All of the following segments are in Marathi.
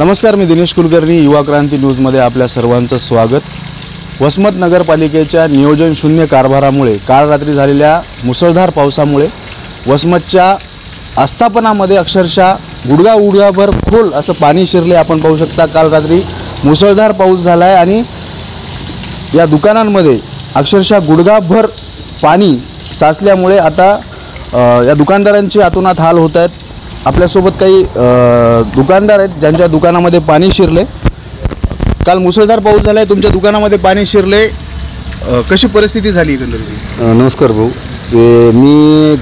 नमस्कार, मी दिनेश कुलकर्णी, युवा क्रांती न्यूजमध्ये आपल्या सर्वांचं स्वागत। वसमत नगरपालिकेच्या नियोजन शून्य कारभारामुळे काल रात्री झालेल्या मुसळधार पावसामुळे वसमतच्या आस्थापनामध्ये अक्षरशः गुडघाभर खोल असं पाणी शिरले। आपण पाहू शकता, काल रात्री मुसळधार पाऊस झाला आहे आणि या दुकानांमध्ये अक्षरशः गुडघाभर पाणी साचल्यामुळे आता या दुकानदारांचे अतोनात हाल होत आहेत। आपल्यासोबत काही दुकानदार आहेत ज्यांच्या दुकानामध्ये पाणी शिरले। काल मुसळधार पाऊस झाला आहे, तुमच्या दुकानामध्ये पाणी शिरले, कशी परिस्थिती झाली एकंदरीत? नमस्कार भाऊ, मी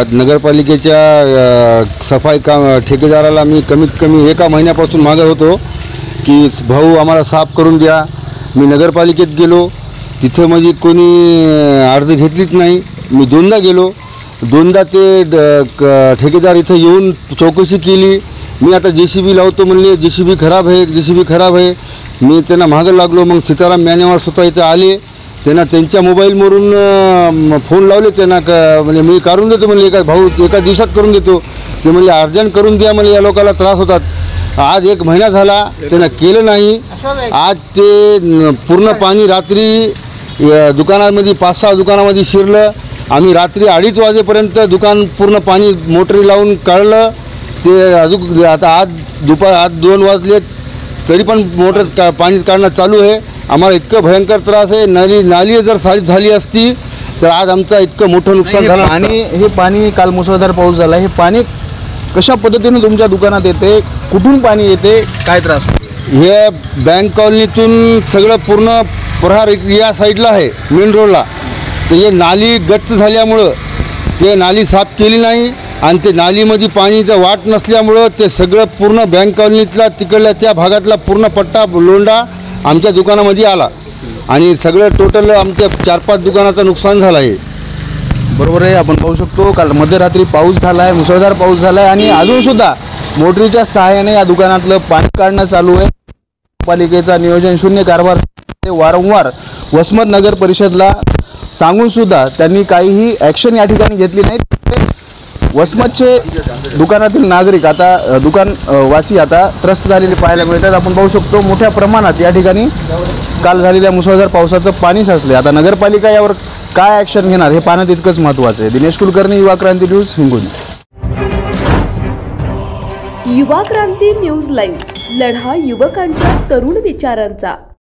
नगरपालिकेच्या सफाई ठेकेदाराला मी कमीत कमी एका महिन्यापासून मागत होतो की भाऊ आम्हाला साफ करून द्या। मी नगरपालिकेत गेलो, तिथं माझी कोणी अर्ज घेतलीच नाही। मी दोनदा गेलो, दोनदा ते ठेकेदार इथं येऊन चौकशी केली। मी आता JCB लावतो म्हणले, JCB खराब आहे, JCB खराब आहे। मी त्यांना मागं लागलो। मग सीताराम मॅनेवर स्वतः इथं आले, त्यांना त्यांच्या मोबाईलवरून फोन लावले, त्यांना म्हणजे मी करून देतो म्हणले, एका दिवसात करून देतो। ते म्हणले अर्जंट करून द्या, म्हणजे या लोकांना त्रास होतात। आज एक महिना झाला त्यांना केलं नाही। आज ते पूर्ण पाणी रात्री दुकानामध्ये 5-6 दुकानामध्ये शिरलं। आम्ही रात्री 2:30 वाजेपर्यंत दुकान पूर्ण पाणी मोटरी लावून काढलं। ते अजून आता आज 2 वाजले तरी पण मोटर पाणी काढणं चालू आहे। आम्हाला इतकं भयंकर त्रास आहे। नाली जर साफ झाली असती तर आज आमचं इतकं मोठं नुकसान झालं। आणि हे पाणी काल मुसळधार पाऊस झाला, हे पाणी कशा पद्धतीने तुमच्या दुकानात येते, कुठून पाणी येते, काय त्रास होतो? हे बँक कॉलनीतून सगळं पूर्ण प्रहार या साईडला आहे, मेन रोडला। तर हे नाली गच्च झाल्यामुळं ते नाली साफ केली नाही आणि ते नालीमध्ये पाणीचं वाट नसल्यामुळं ते सगळं पूर्ण बँक कॉलनीतला तिकडल्या त्या भागातला पूर्ण पट्टा लोंढा आमच्या दुकानामध्ये आला आणि सगळं टोटल आमच्या 4-5 दुकानाचं नुकसान झालं आहे। बरोबर आहे, आपण पाहू शकतो काल मध्यरात्री पाऊस झाला आहे, मुसळधार पाऊस झाला आहे आणि अजूनसुद्धा मोटरीच्या सहाय्याने या दुकानातलं पाणी काढणं चालू आहे। पालिकेचा नियोजन शून्य कारभार वारंवार वसमत नगर परिषदला सांगूनसुद्धा त्यांनी काहीही ॲक्शन या ठिकाणी घेतली नाही। वसमतचे दुकानातील नागरिक आता दुकानवासी आता त्रस्त झालेले पाहायला मिळतात। आपण पाहू शकतो मोठ्या प्रमाणात या ठिकाणी काल झालेल्या मुसळधार पावसाचं पाणी साचले। आता नगरपालिका यावर काय ॲक्शन घेणार हे पाहणं तितकंच महत्त्वाचं आहे। दिनेश कुलकर्णी, युवा क्रांती न्यूज, हिंगोली। युवा क्रांती न्यूज लाईव्ह, लढा युवकांच्या तरुण विचारांचा।